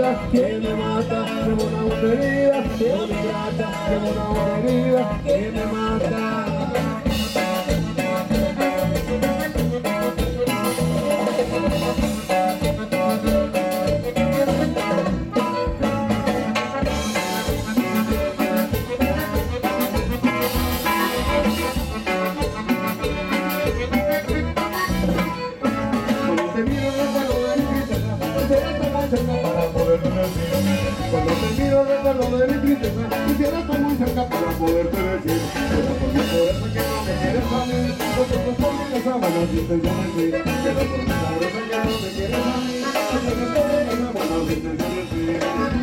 herida que me mata, qué buena herida que me ingrata, qué buena herida que me mata. Cuando te miro recuerdo de mi tristeza, quisiera estar muy cerca para poderte decir, pero por mi poder que no me quieres a mí, nosotros somos las sábanas y intenciones sí, pero por mi pobreza que no me quieres a mí, nosotros somos las sábanas y intenciones sí.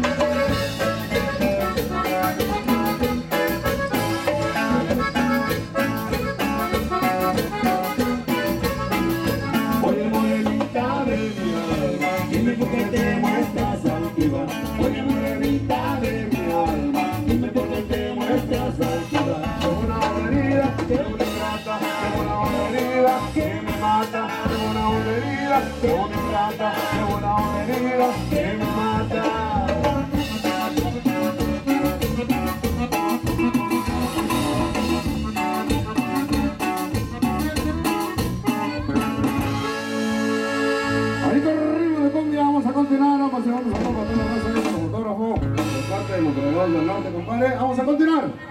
Oye morenita de mi alma, dime por qué te muestras altiva. Oye morenita de mi alma, dime por qué te muestras altiva. Qué buena herida, qué buena ingrata, qué buena herida que me mata. Qué buena herida, qué buena ingrata, qué buena herida que me mata. Vamos a continuar, vamos a hacer un fotógrafo por parte de Monterrey del Norte, compadre. Vamos a continuar.